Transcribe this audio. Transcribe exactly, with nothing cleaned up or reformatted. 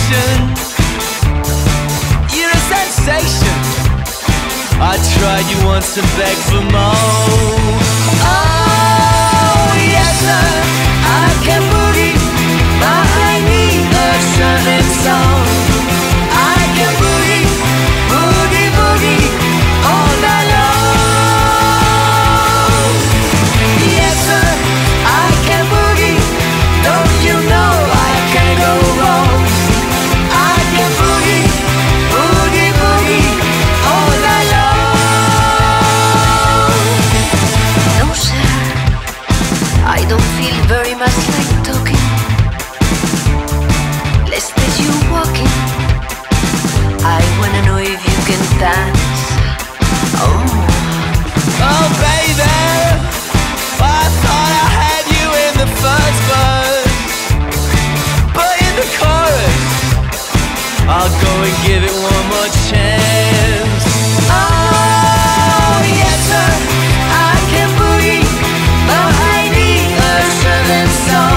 station. You're a sensation. I tried you once and begged for more. Oh yes sir, I can boogie, but I need a certain song. I can boogie, boogie, boogie all night long. Yes sir, I can boogie, don't you know I can't go wrong. I can boogie, boogie, boogie all night long. No sir, I don't feel very much like talking. Let's let you walking. I wanna know if you can dance. Oh, Oh baby, I thought I had you in the first verse, but in the chorus I'll go and give it one more chance. Oh yes sir, I can boogie, but I need a certain song.